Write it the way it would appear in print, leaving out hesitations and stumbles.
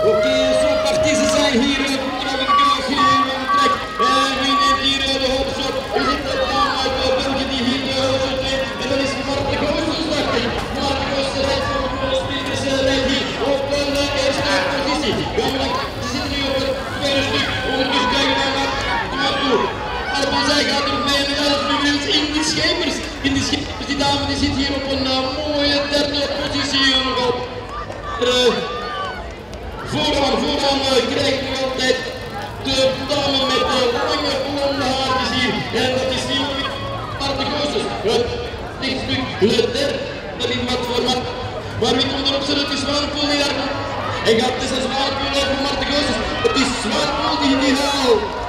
Oké, zo parties zijn hier op de kans hier in de trek. En wie neemt hier de hoofdstop? Is het de dame uit België die hier de hoofdstop neemt? En dat is Marten Goossens, dacht ik. Marten Goossens rijdt voor de Spiekers rijdt hier op de eerste positie. Ze zitten nu op het tweede stuk. Ondertussen kijken we naar toe. Maar zij gaat er mee en 11 minuten in die Schepers. In die Schepers, die dame die zit hier op een mooie derde positie. Vooraan krijgen we altijd de dame met de lange blonde haartjes hier. En dat is hier Marten Goossens. Het lichtstuk, het derde in wat format. Maar wie komt erop? Het is Zwanepoel die daar komt. En gaat het is een Zwanepoel over Marten Goossens. Het is Zwanepoel die haalt.